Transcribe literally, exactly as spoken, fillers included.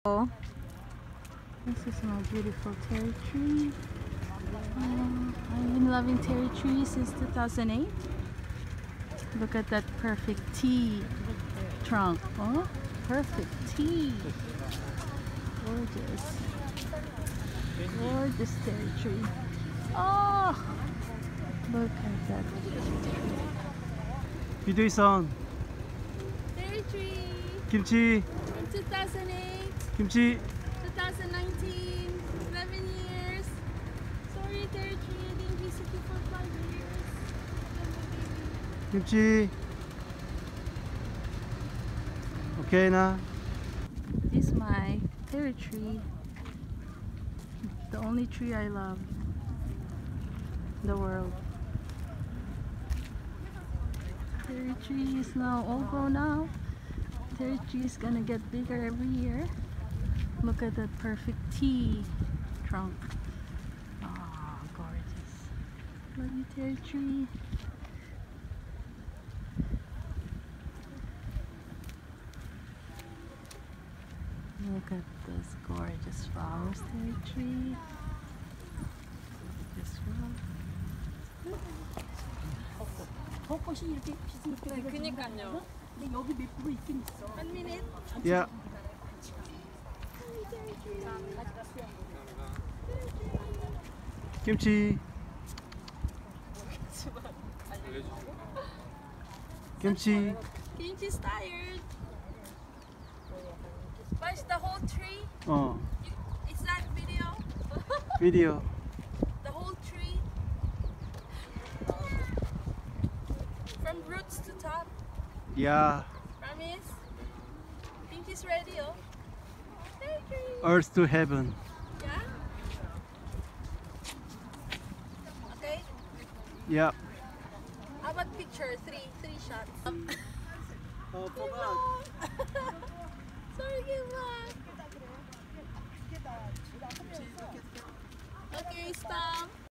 Oh, this is my beautiful terry tree. Uh, I've been loving terry trees since two thousand eight. Look at that perfect T trunk. Oh, perfect T. Gorgeous. Gorgeous terry tree. Oh, look at that. 비두이선 Terry tree 김치 from two thousand eight, 김치 twenty nineteen, eleven years. Sorry, terry tree, I didn't visit you for five years. 김치 오케이 나 This is my terry tree. The only tree I love in the world. Terry tree is now all grown out. Terry tree is gonna get bigger every year. Look at that perfect T trunk. Oh, gorgeous. Love you, terry tree. Look at those gorgeous flowers, terry tree. This one. 벚꽃이 이렇게 비슷하게 그니까요. 근데 여기 몇 그루 있긴 있어. One minute. 야 김치 김치 Kimchi's tired. Watch the whole tree. 어 Is that video? 비디오 The whole tree. From roots to top. 야 Promise? Kimchi's ready, oh. Terry tree. Earth to Heaven Yeah? Okay. 야 How about picture? Three. Three shots. 어 Sorry, give back.